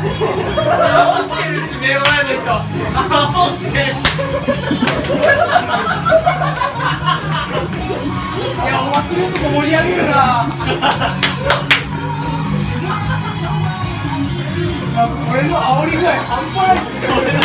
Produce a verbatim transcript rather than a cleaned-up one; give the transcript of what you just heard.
起きてるし、目の前の人。あ、起きてる。いや、お祭りのとこ盛り上げるな。これの煽り具合半端ないですよ。